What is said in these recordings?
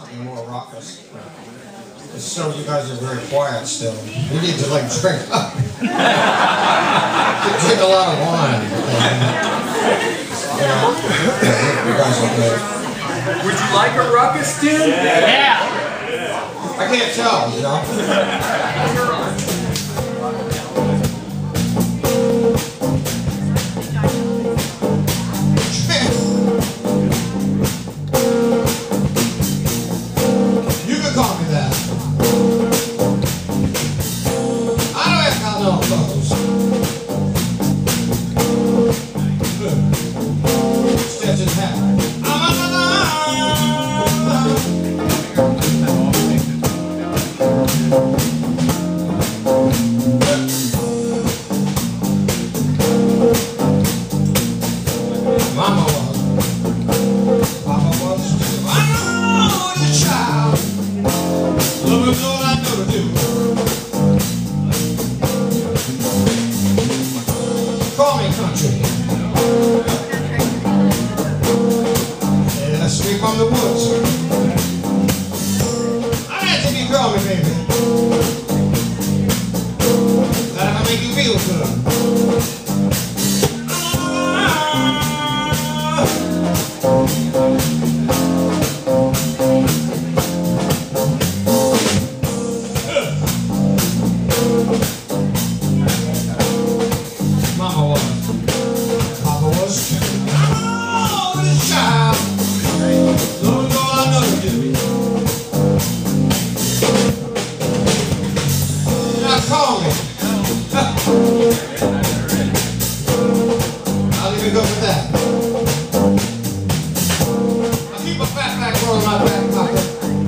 something more raucous. So you guys are very quiet still. You need to like drink up. Drink a lot of wine. You guys are good. Would you like a ruckus tune? Yeah. I can't tell, you know. You can call me that. I don't have got no clothes. Stetson hat. Mama was. Papa was. I know the child. Love is all I know to do. Call me country. Yeah, straight from the woods. I like to be call me, baby. That'll make you feel good. Mama was, Papa was, oh, this child, Lord knows all I know to do. Now call me. I'll even go for that. I'll keep a fat back roll in my back pocket.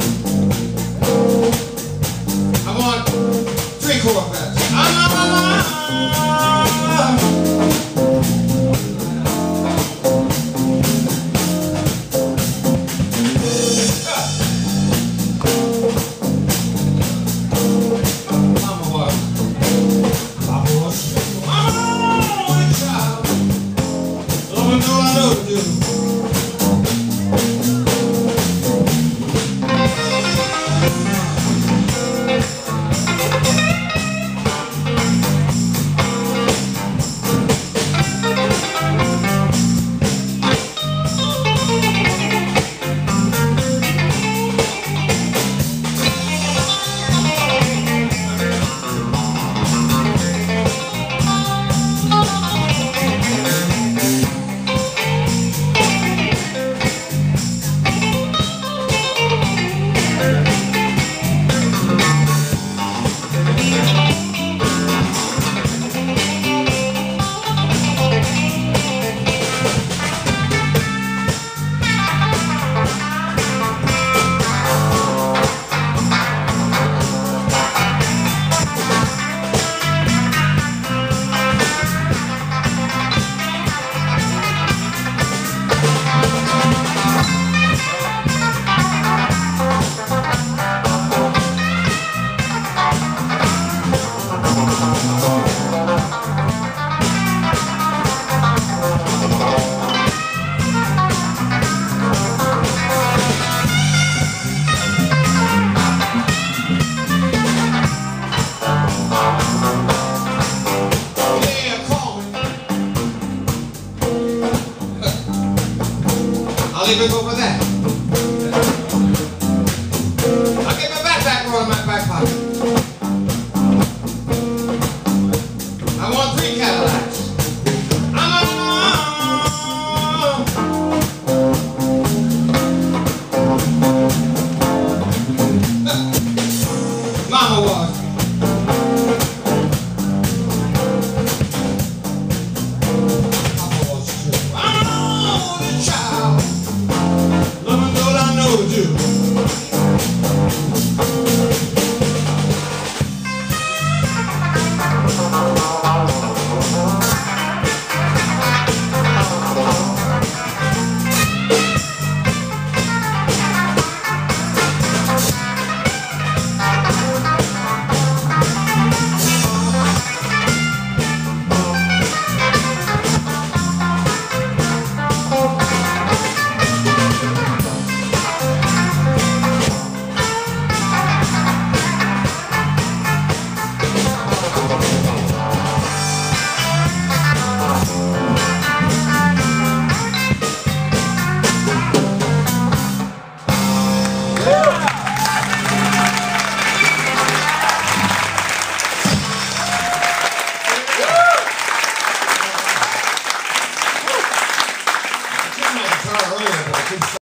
I want 3 quarterbacks. Mama was, Papa was, Mama, child, Lord knows all I know to do. I'll even go for that.